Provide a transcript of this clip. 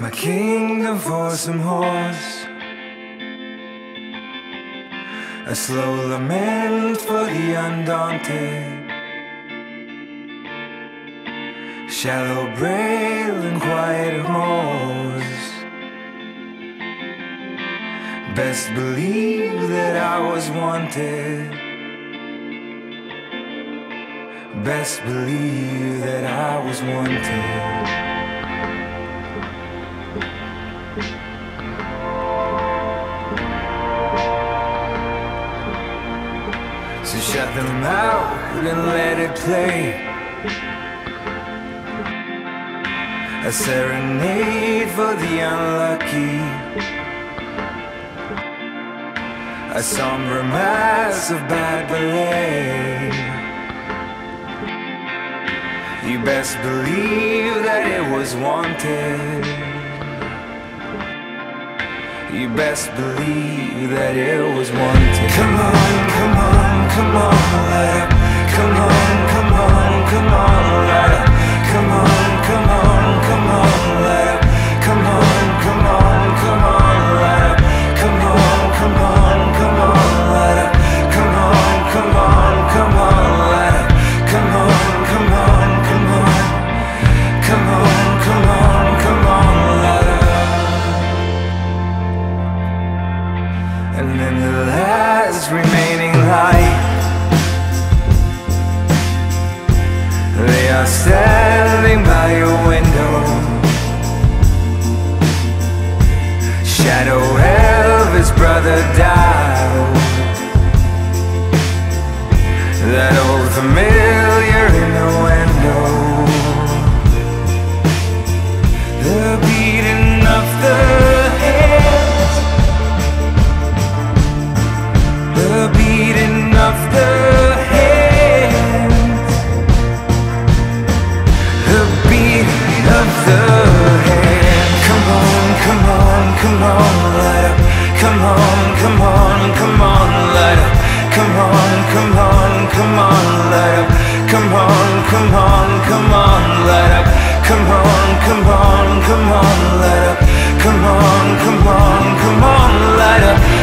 my kingdom for some horse, a slow lament for the undaunted, shallow braille and quiet moors. Best believe that I was wanted, best believe that I was wanted. So shut them out and let it play, a serenade for the unlucky, a somber mass of bad ballet. You best believe that it was wanted, you best believe that it was wanted. Come on, come on, come on, light up. Come on, come on, come on, light up. Come on, come on, come on, light up. Come on, come on, come on, light up. Come on, come on, come on, light up. Come on, come on, come on, light up. Come on, come on, come on. Come on, come on, come on, light up. And then the last remaining light, they are standing by your window, shadow Elvis brother died, that old familiar innuendo, the beating of the hands, the beating of the hands, the beating of the hands. Come on, come on, come on, light up. Come on, come on, come on, light up. Come on, come on, come on, light up. Come on, come on, come on, light up. Come on, come on, come on, light up. Come on, come on, come on, light up.